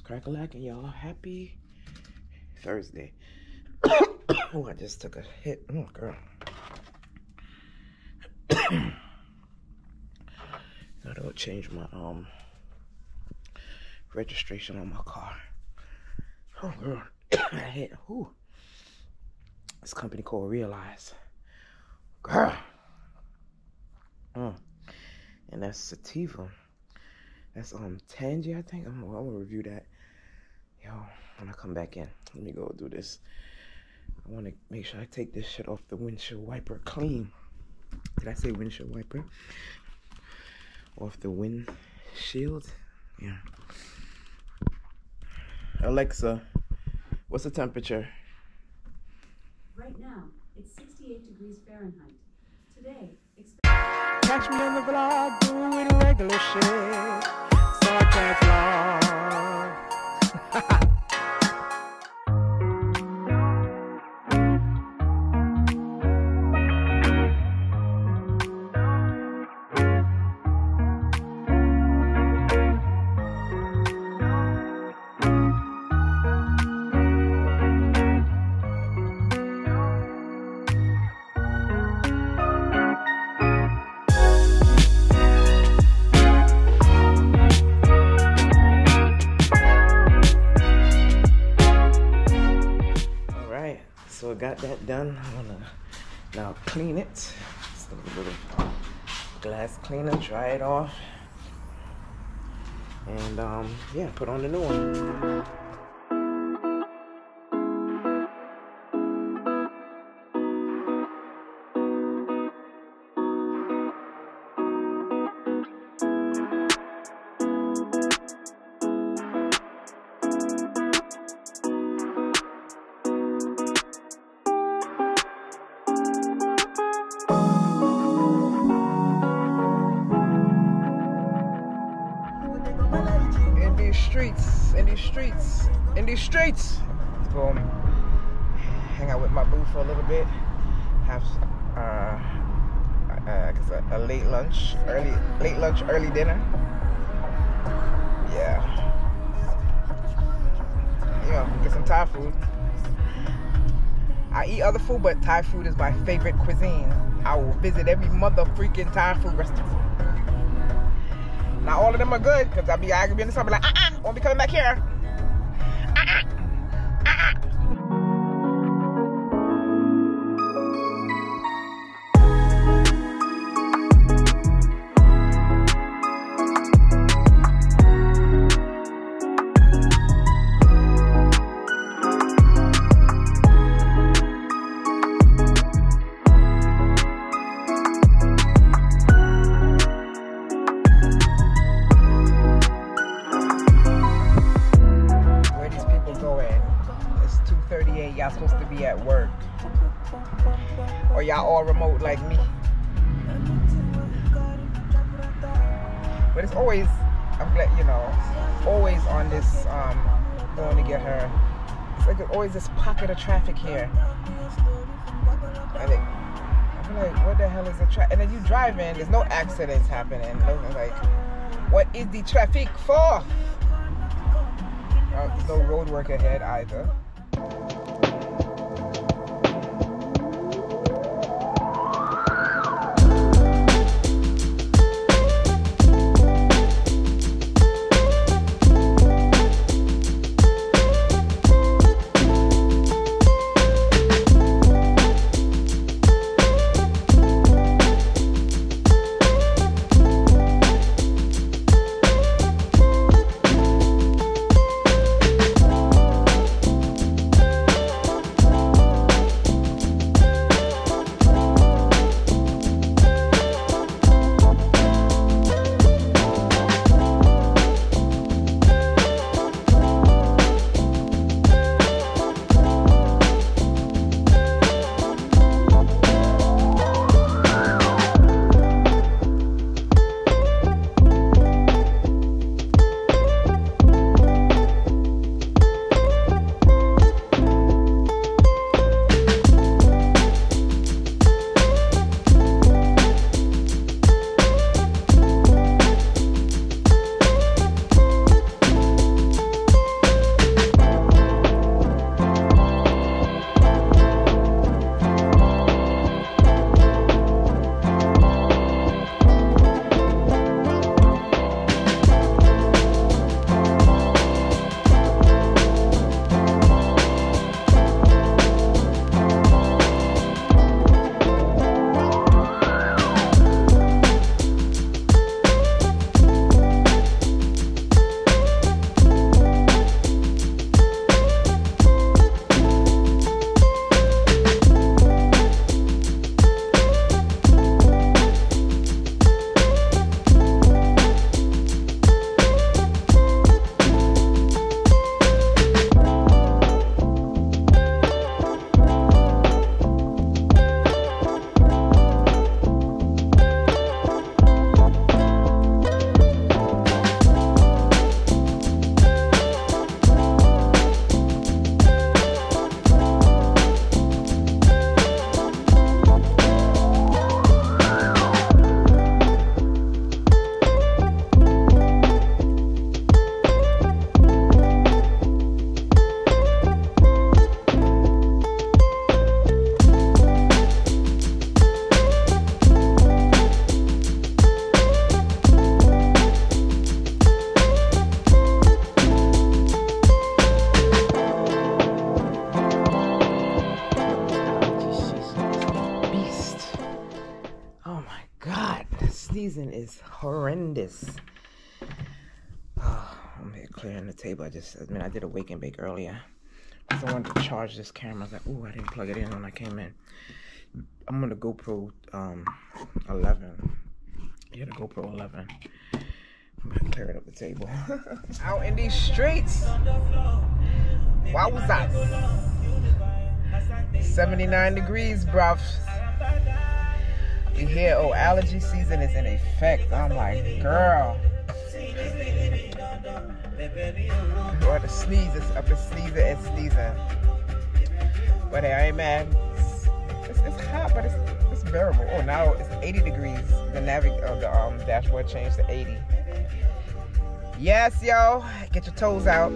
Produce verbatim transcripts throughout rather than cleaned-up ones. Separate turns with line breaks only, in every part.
Crack-a-lackin', y'all. Happy Thursday. Oh, I just took a hit. Oh, girl. Gotta change my um registration on my car. Oh, girl. I hit. Whew. This company called Realize. Girl. Mm. And that's sativa. That's um Tangy, I think. I'm, I'm gonna review that. Yo, when I come back in, let me go do this. I want to make sure I take this shit off the windshield wiper clean. Did I say windshield wiper? Off the windshield? Yeah. Alexa, what's the temperature?
Right now, it's sixty-eight degrees Fahrenheit. Today, expect
Catch me on the vlog doing regular shit. SARKAZZ vlog. So I got that done. I'm gonna now clean it. Just a little glass cleaner, dry it off, and um, yeah, put on the new one. Streets, in these streets, in these streets. Let's go hang out with my boo for a little bit. Have uh, uh, a, a late lunch, early late lunch, early dinner. Yeah, you know, get some Thai food. I eat other food, but Thai food is my favorite cuisine. I will visit every mother freaking Thai food restaurant. Not all of them are good, because I'll be, I could be in the summer like, uh-uh, won't be coming back here. Uh-uh, uh-uh. Y'all supposed to be at work, or y'all all remote like me. But it's always, I'm glad, you know, always on this um going to get her. It's like always this pocket of traffic here, and it, I'm like, what the hell is the traffic? And then you drive in, there's no accidents happening. I'm like, what is the traffic for? Uh, there's no road work ahead either. horrendous. Oh, I'm here clearing the table. I just, I mean, I did a wake and bake earlier. So I wanted to charge this camera. I was like, ooh, I didn't plug it in when I came in. I'm on the GoPro um, eleven. Yeah, the GoPro eleven. I'm gonna clear it up the table. Out in these streets. What was that? seventy-nine degrees, bruv. You hear, oh, allergy season is in effect. I'm like, girl. Or the sneezes, up the sneezing and sneezing. But hey, I ain't mad. It's, it's hot, but it's, it's bearable. Oh, now it's eighty degrees. The navig uh, the um, dashboard changed to eighty. Yes, yo. Get your toes out.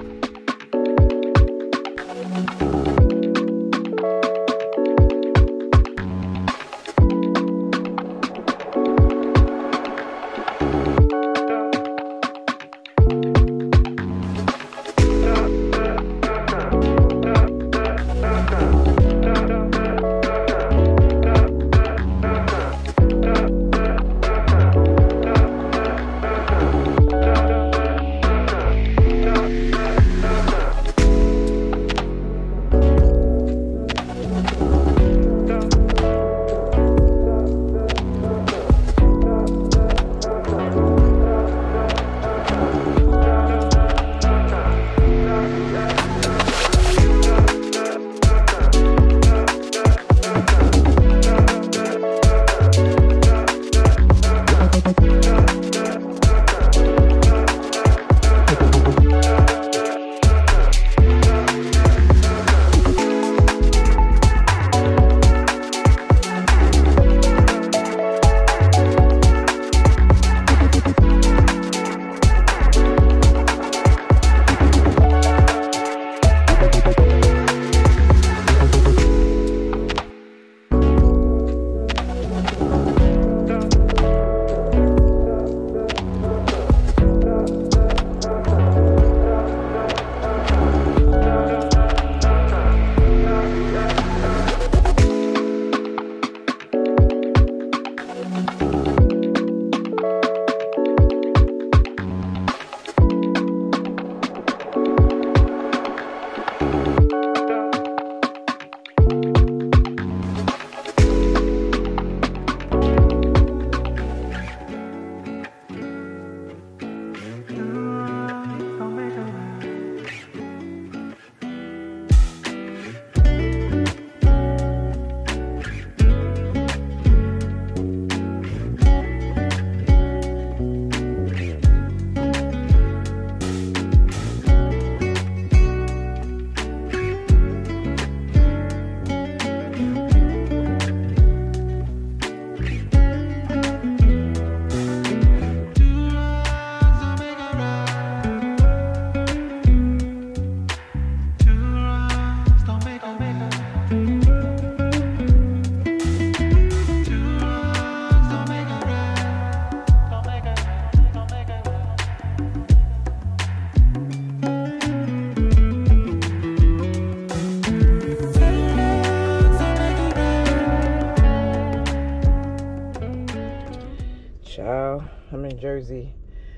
I'm in Jersey.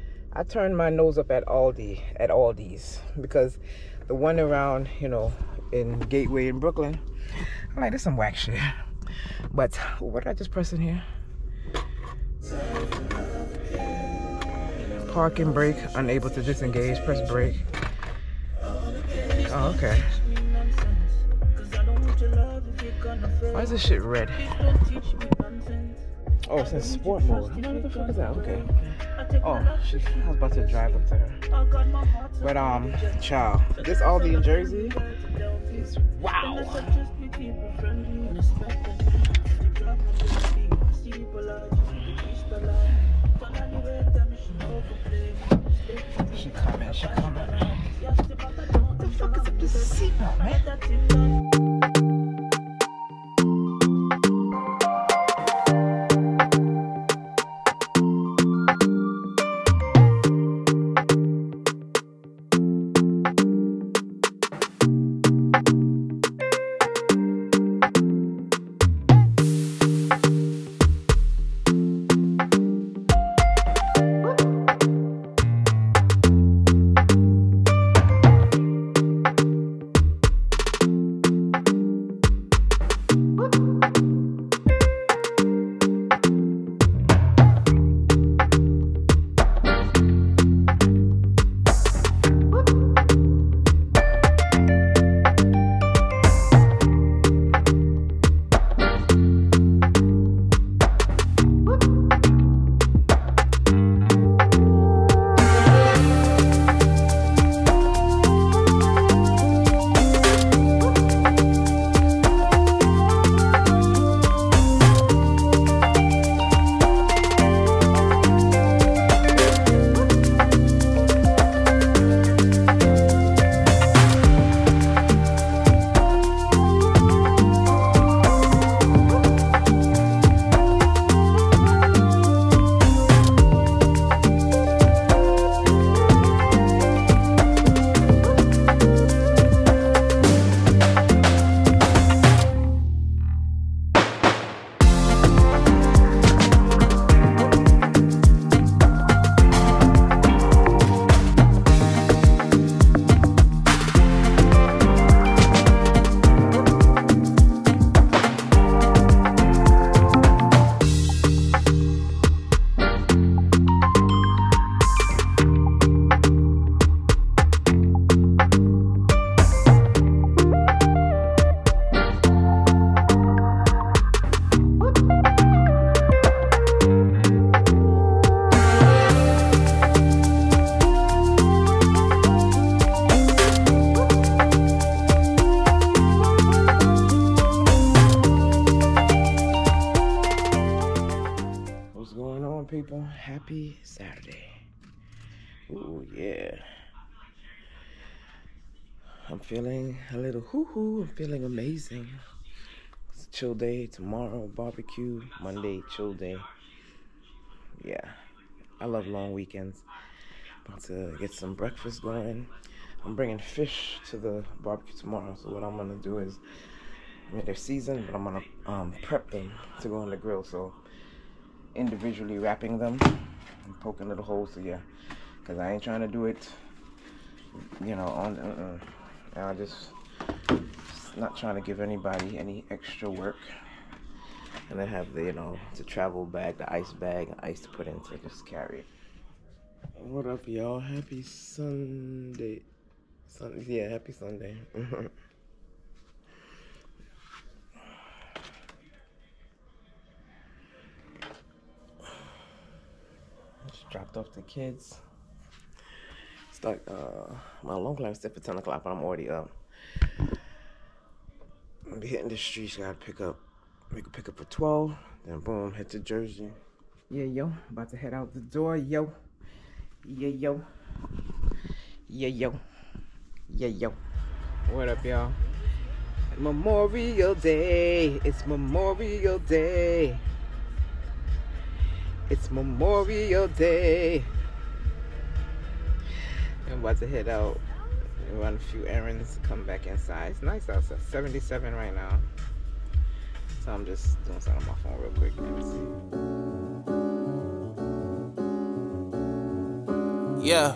I turned my nose up at Aldi, at Aldi's, because the one around, you know, in Gateway in Brooklyn, I'm like, there's some whack shit. But what did I just press in here? Park and brake, unable to disengage, press brake. Oh, okay. Why is this shit red? Oh, it says sport mode. What the fuck is that? Okay. Oh, she, I was about to drive up to her. But, um, child, this Aldi in Jersey is wow. She coming, she coming. What the fuck is up this seatbelt, man? Oh yeah. I'm feeling a little hoo-hoo. I'm feeling amazing. It's a chill day. Tomorrow, barbecue. Monday, chill day. Yeah. I love long weekends. About to get some breakfast going. I'm bringing fish to the barbecue tomorrow. So what I'm going to do is, I mean, they're seasoned, but I'm going to um, prep them to go on the grill. So individually wrapping them and poking little holes. So yeah, because I ain't trying to do it, you know, on... Uh-uh. I just not trying to give anybody any extra work. And I have the, you know, the travel bag, the ice bag, and ice to put in, so just carry it. What up, y'all? Happy Sunday. Sunday, yeah, happy Sunday. Just dropped off the kids. Start, uh, my long climb set for ten o'clock, but I'm already up. I'll be hitting the streets. Gotta pick up, make a pickup for twelve. Then boom, head to Jersey. Yeah, yo, about to head out the door, yo. Yeah, yo. Yeah, yo. Yeah, yo. What up, y'all? Memorial Day. It's Memorial Day. It's Memorial Day. I'm about to head out, run a few errands, come back inside. It's nice outside, seventy-seven right now. So I'm just doing something on my phone real quick.
Yeah,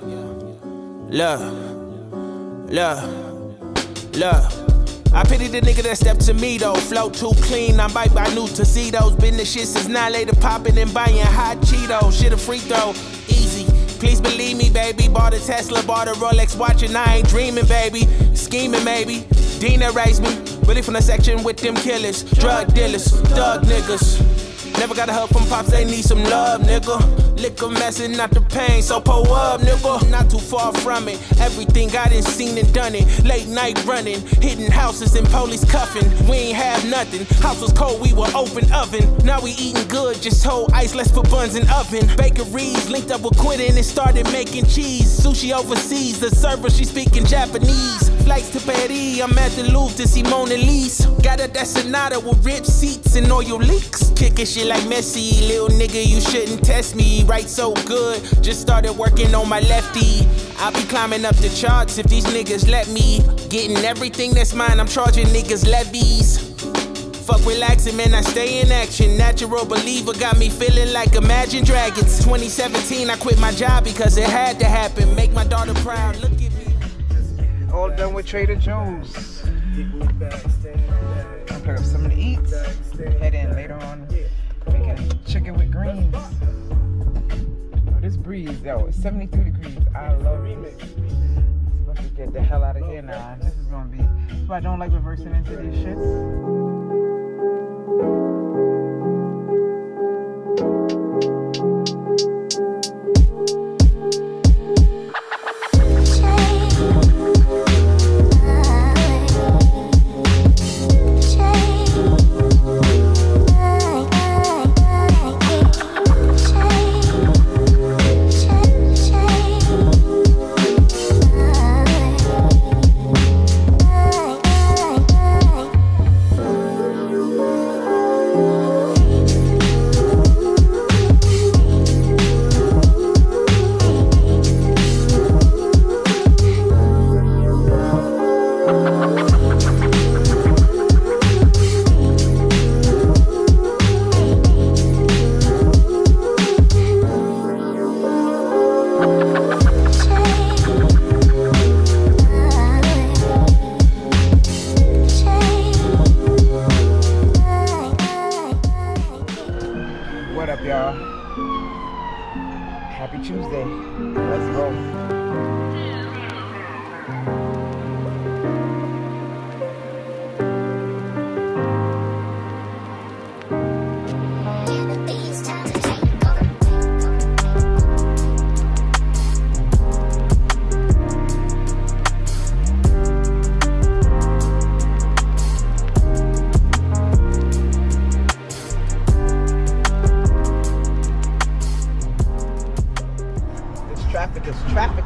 look, look, look. I pity the nigga that stepped to me though. Flow too clean, I'm bite by new tuxedos. Been the shit since nine later, popping and buying hot Cheetos. Shit a free throw, easy. Please believe me, baby. Bought a Tesla, bought a Rolex watch, and I ain't dreaming, baby. Scheming, maybe. Dina raised me. Really from the section with them killers, drug dealers, thug niggas. Never got a help from pops, they need some love, nigga. Liquor messing, not the pain, so pull up, nigga. Not too far from it. Everything I done seen and done it. Late night running, hitting houses and police cuffing. We ain't have nothing. House was cold, we were open oven. Now we eating good, just hold ice, let's put buns in oven. Bakeries linked up with Quentin and started making cheese. Sushi overseas, the server she speaking Japanese. Flights to Paris, I'm at the Louvre to see Mona Lisa. Got a that Sonata with ripped seats and oil leaks. Kicking shit like Messi, little nigga, you shouldn't test me. Right so good, just started working on my lefty. I'll be climbing up the charts if these niggas let me. Getting everything that's mine, I'm charging niggas levies. Fuck relaxing, man, I stay in action. Natural believer got me feeling like Imagine Dragons. twenty seventeen, I quit my job because it had to happen. Make my daughter proud, look at me.
All done with Trader Joe's. I'll pick up something to eat. Head in later on, making chicken with greens. Oh, this breeze, yo, it's seventy-three degrees. I love it. Supposed to get the hell out of here now. This is gonna be. So I don't like reversing into these shits.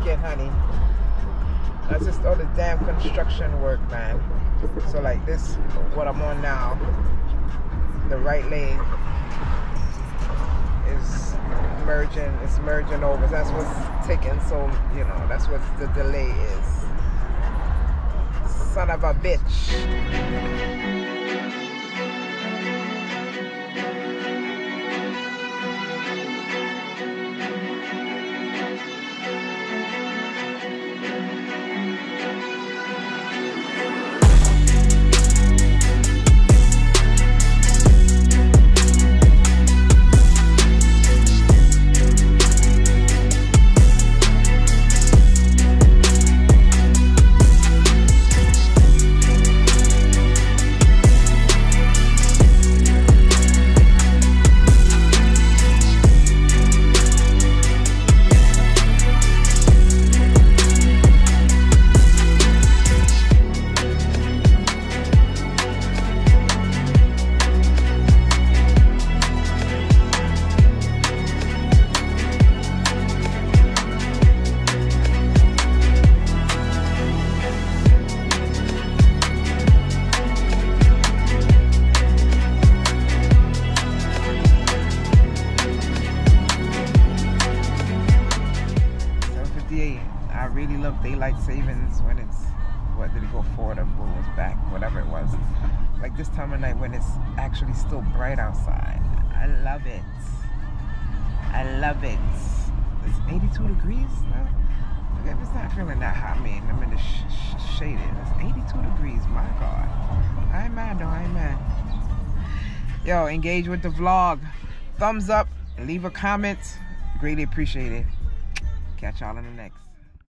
it, honey. That's just all the damn construction work, man. So like this, what I'm on now, the right lane is merging, it's merging over. That's what's taking so, you know, that's what the delay is. Son of a bitch. I really love daylight savings when it's, what did it go forward or was back, whatever it was. Like this time of night when it's actually still bright outside. I love it. I love it. It's eighty-two degrees now. Okay, it's not feeling that hot, I mean, I'm in the sh sh shaded. It's eighty-two degrees, my God. I ain't mad though, I ain't mad. Yo, engage with the vlog. Thumbs up, leave a comment. Greatly appreciate it. Catch y'all in the next.